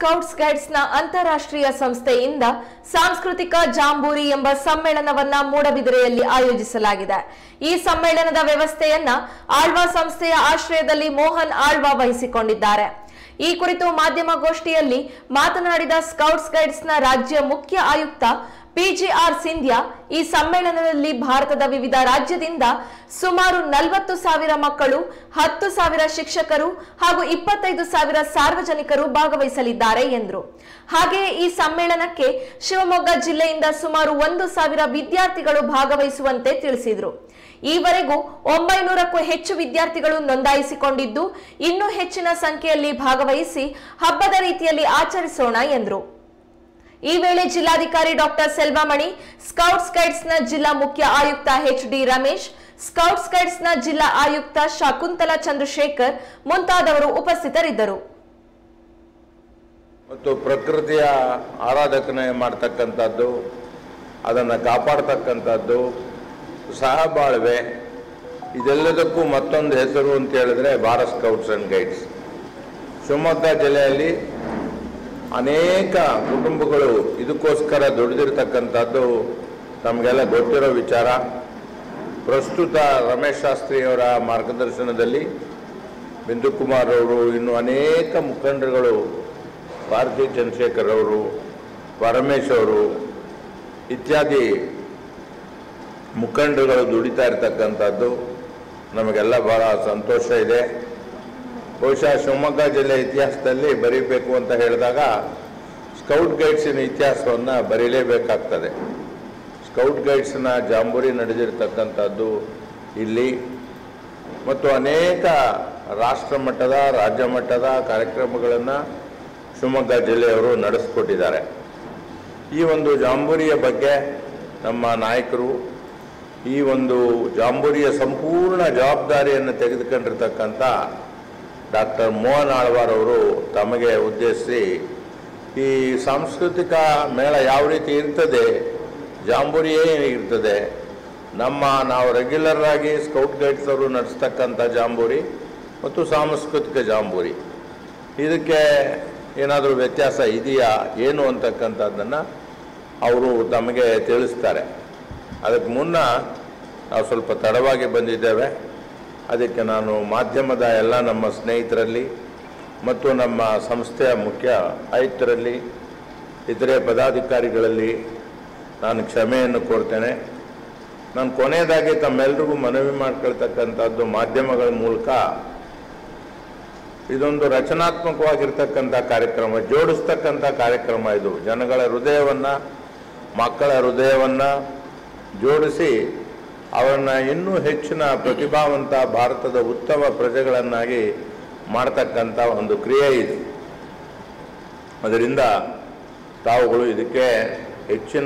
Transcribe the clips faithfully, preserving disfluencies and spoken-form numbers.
Scouts ಗೈಡ್ಸ್ನ ಅಂತಾರಾಷ್ಟ್ರೀಯ ಸಂಸ್ಥೆಯಿಂದ ಸಾಂಸ್ಕೃತಿಕ ಜಾಂಬೂರಿ ಎಂಬ ಸಮ್ಮೇಳನವನ್ನ ಮೂಡಬಿದಿರೆಯಲ್ಲಿ ಆಯೋಜಿಸಲಾಗಿದೆ. ಈ ಸಮ್ಮೇಳನದ ವ್ಯವಸ್ಥೆಯನ್ನ ಆಳ್ವಾ ಸಂಸ್ಥೆಯ ಆಶ್ರಯದಲ್ಲಿ ಮೋಹನ್ ಆಳ್ವಾ ವಹಿಸಿಕೊಂಡಿದ್ದಾರೆ. ಈ ಕುರಿತು ಮಾಧ್ಯಮಗೋಷ್ಠಿಯಲ್ಲಿ ಮಾತನಾಡಿದ ಸ್ಕೌಟ್ಸ್ ಗೈಡ್ಸ್ನ ರಾಜ್ಯ ಮುಖ್ಯ ಆಯುಕ್ತ ಪಿಜಿಆರ್ ಸಿಂಧ್ಯಾ, ಈ ಸಮ್ಮೇಳನದಲ್ಲಿ ಭಾರತದ ವಿವಿಧ ರಾಜ್ಯದಿಂದ ಸುಮಾರು ನಲವತ್ತು ಸಾವಿರ ಮಕ್ಕಳು, ಹತ್ತು ಸಾವಿರ ಶಿಕ್ಷಕರು ಹಾಗೂ ಇಪ್ಪತ್ತೈದು ಸಾವಿರ ಸಾರ್ವಜನಿಕರು ಭಾಗವಹಿಸಲಿದ್ದಾರೆ ಎಂದರು. ಹಾಗೆಯೇ ಈ ಸಮ್ಮೇಳನಕ್ಕೆ ಶಿವಮೊಗ್ಗ ಜಿಲ್ಲೆಯಿಂದ ಸುಮಾರು ಒಂದು ಸಾವಿರ ವಿದ್ಯಾರ್ಥಿಗಳು ಭಾಗವಹಿಸುವಂತೆ ತಿಳಿಸಿದರು. ಈವರೆಗೂ ಒಂಬೈನೂರಕ್ಕೂ ಹೆಚ್ಚು ವಿದ್ಯಾರ್ಥಿಗಳು ನೋಂದಾಯಿಸಿಕೊಂಡಿದ್ದು, ಇನ್ನೂ ಹೆಚ್ಚಿನ ಸಂಖ್ಯೆಯಲ್ಲಿ ಭಾಗವಹಿಸಿ ಹಬ್ಬದ ರೀತಿಯಲ್ಲಿ ಆಚರಿಸೋಣ ಎಂದರು. ಈ ವೇಳೆ ಜಿಲ್ಲಾಧಿಕಾರಿ ಡಾಕ್ಟರ್ ಸೆಲ್ವಮಣಿ, ಸ್ಕೌಟ್ಸ್ ಗೈಡ್ಸ್ನ ಜಿಲ್ಲಾ ಮುಖ್ಯ ಆಯುಕ್ತ ಎಚ್ ಡಿ ರಮೇಶ್, ಸ್ಕೌಟ್ಸ್ ಗೈಡ್ಸ್ನ ಜಿಲ್ಲಾ ಆಯುಕ್ತ ಶಕುಂತಲಾ ಚಂದ್ರಶೇಖರ್ ಮುಂತಾದವರು ಉಪಸ್ಥಿತರಿದ್ದರು. ಮತ್ತು ಪ್ರಕೃತಿಯ ಆರಾಧಕನೆ ಮಾಡತಕ್ಕಂಥದ್ದು, ಅದನ್ನು ಕಾಪಾಡ್ತಕ್ಕಂಥದ್ದು, ಸಹಬಾಳ್ವೆ, ಇದೆಲ್ಲದಕ್ಕೂ ಮತ್ತೊಂದು ಹೆಸರು ಅಂತ ಹೇಳಿದ್ರೆ Bharat scouts and guides. Shivamogga ಜಿಲ್ಲೆಯಲ್ಲಿ ಅನೇಕ ಕುಟುಂಬಗಳು ಇದಕ್ಕೋಸ್ಕರ ದುಡಿದಿರ್ತಕ್ಕಂಥದ್ದು ನಮಗೆಲ್ಲ ಗೊತ್ತಿರೋ ವಿಚಾರ. ಪ್ರಸ್ತುತ ರಮೇಶ್ ಶಾಸ್ತ್ರಿಯವರ ಮಾರ್ಗದರ್ಶನದಲ್ಲಿ ಬಿಂದು ಕುಮಾರ್ ಅವರು, ಇನ್ನು ಅನೇಕ ಮುಖಂಡರುಗಳು, ಭಾರತಿ ಚಂದ್ರಶೇಖರ್ ಅವರು, ಪರಮೇಶ್ ಅವರು ಇತ್ಯಾದಿ ಮುಖಂಡರುಗಳು ದುಡಿತಾ ಇರ್ತಕ್ಕಂಥದ್ದು ನಮಗೆಲ್ಲ ಬಹಳ ಸಂತೋಷ ಇದೆ. ಬಹುಶಃ ಶಿವಮೊಗ್ಗ ಜಿಲ್ಲೆ ಇತಿಹಾಸದಲ್ಲಿ ಬರೀಬೇಕು ಅಂತ ಹೇಳಿದಾಗ ಸ್ಕೌಟ್ ಗೈಡ್ಸಿನ ಇತಿಹಾಸವನ್ನು ಬರೀಲೇಬೇಕಾಗ್ತದೆ. ಸ್ಕೌಟ್ ಗೈಡ್ಸ್ನ ಜಾಂಬೂರಿ ನಡೆದಿರ್ತಕ್ಕಂಥದ್ದು ಇಲ್ಲಿ, ಮತ್ತು ಅನೇಕ ರಾಷ್ಟ್ರ ಮಟ್ಟದ, ರಾಜ್ಯ ಮಟ್ಟದ ಕಾರ್ಯಕ್ರಮಗಳನ್ನು ಶಿವಮೊಗ್ಗ ಜಿಲ್ಲೆಯವರು ನಡೆಸಿಕೊಟ್ಟಿದ್ದಾರೆ. ಈ ಒಂದು ಜಾಂಬೂರಿಯ ಬಗ್ಗೆ ನಮ್ಮ ನಾಯಕರು ಈ ಒಂದು ಜಾಂಬೂರಿಯ ಸಂಪೂರ್ಣ ಜವಾಬ್ದಾರಿಯನ್ನು ತೆಗೆದುಕೊಂಡಿರ್ತಕ್ಕಂಥ ಡಾಕ್ಟರ್ ಮೋಹನ್ ಆಳ್ವಾರವರು ತಮಗೆ ಉದ್ದೇಶಿಸಿ, ಈ ಸಾಂಸ್ಕೃತಿಕ ಮೇಳ ಯಾವ ರೀತಿ ಇರ್ತದೆ, ಜಾಂಬೂರಿಯೇ ಇರ್ತದೆ, ನಮ್ಮ ನಾವು ರೆಗ್ಯುಲರ್ ಆಗಿ ಸ್ಕೌಟ್ ಗೈಡ್ಸ್ ಅವರು ನಡೆಸ್ತಕ್ಕಂಥ ಜಾಂಬೂರಿ ಮತ್ತು ಸಾಂಸ್ಕೃತಿಕ ಜಾಂಬೂರಿ, ಇದಕ್ಕೆ ಏನಾದರೂ ವ್ಯತ್ಯಾಸ ಇದೆಯಾ ಏನು ಅಂತಕ್ಕಂಥದ್ದನ್ನು ಅವರು ತಮಗೆ ತಿಳಿಸ್ತಾರೆ. ಅದಕ್ಕೆ ಮುನ್ನ ನಾವು ಸ್ವಲ್ಪ ತಡವಾಗಿ ಬಂದಿದ್ದೇವೆ. ಅದಕ್ಕೆ ನಾನು ಮಾಧ್ಯಮದ ಎಲ್ಲ ನಮ್ಮ ಸ್ನೇಹಿತರಲ್ಲಿ ಮತ್ತು ನಮ್ಮ ಸಂಸ್ಥೆಯ ಮುಖ್ಯ ಆಯುಕ್ತರಲ್ಲಿ, ಇತರೆ ಪದಾಧಿಕಾರಿಗಳಲ್ಲಿ ನಾನು ಕ್ಷಮೆಯನ್ನು ಕೋರ್ತೇನೆ. ನಾನು ಕೊನೆಯದಾಗಿ ತಮ್ಮೆಲ್ಲರಿಗೂ ಮನವಿ ಮಾಡ್ಕೊಳ್ತಕ್ಕಂಥದ್ದು, ಮಾಧ್ಯಮಗಳ ಮೂಲಕ ಇದೊಂದು ರಚನಾತ್ಮಕವಾಗಿರ್ತಕ್ಕಂಥ ಕಾರ್ಯಕ್ರಮ, ಜೋಡಿಸ್ತಕ್ಕಂಥ ಕಾರ್ಯಕ್ರಮ. ಇದು ಜನಗಳ ಹೃದಯವನ್ನು, ಮಕ್ಕಳ ಹೃದಯವನ್ನು ಜೋಡಿಸಿ ಅವರನ್ನು ಇನ್ನೂ ಹೆಚ್ಚಿನ ಪ್ರತಿಭಾವಂತ ಭಾರತದ ಉತ್ತಮ ಪ್ರಜೆಗಳನ್ನಾಗಿ ಮಾಡ್ತಕ್ಕಂಥ ಒಂದು ಕ್ರಿಯೆ ಇದು. ಅದರಿಂದ ತಾವುಗಳು ಇದಕ್ಕೆ ಹೆಚ್ಚಿನ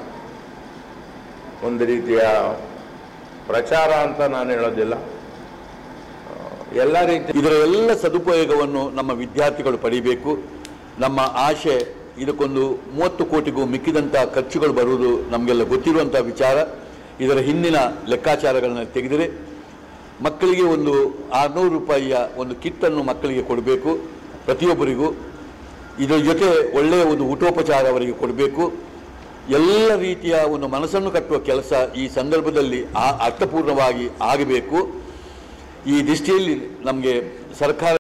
ಒಂದು ರೀತಿಯ ಪ್ರಚಾರ ಅಂತ ನಾನು ಹೇಳೋದಿಲ್ಲ, ಎಲ್ಲ ರೀತಿ ಇದರ ಎಲ್ಲ ಸದುಪಯೋಗವನ್ನು ನಮ್ಮ ವಿದ್ಯಾರ್ಥಿಗಳು ಪಡೆಯಬೇಕು. ನಮ್ಮ ಆಶೆ ಇದಕ್ಕೊಂದು ಮೂವತ್ತು ಕೋಟಿಗೂ ಮಿಕ್ಕಿದಂಥ ಖರ್ಚುಗಳು ಬರುವುದು ನಮಗೆಲ್ಲ ಗೊತ್ತಿರುವಂಥ ವಿಚಾರ. ಇದರ ಹಿಂದಿನ ಲೆಕ್ಕಾಚಾರಗಳನ್ನು ತೆಗೆದರೆ ಮಕ್ಕಳಿಗೆ ಒಂದು ಆರುನೂರು ರೂಪಾಯಿಯ ಒಂದು ಕಿಟ್ಟನ್ನು ಮಕ್ಕಳಿಗೆ ಕೊಡಬೇಕು ಪ್ರತಿಯೊಬ್ಬರಿಗೂ. ಇದರ ಜೊತೆ ಒಳ್ಳೆಯ ಒಂದು ಊಟೋಪಚಾರ ಅವರಿಗೆ ಕೊಡಬೇಕು. ಎಲ್ಲ ರೀತಿಯ ಒಂದು ಮನಸ್ಸನ್ನು ಕಟ್ಟುವ ಕೆಲಸ ಈ ಸಂದರ್ಭದಲ್ಲಿ ಆ ಅರ್ಥಪೂರ್ಣವಾಗಿ ಆಗಬೇಕು. ಈ ದೃಷ್ಟಿಯಲ್ಲಿ ನಮಗೆ ಸರ್ಕಾರ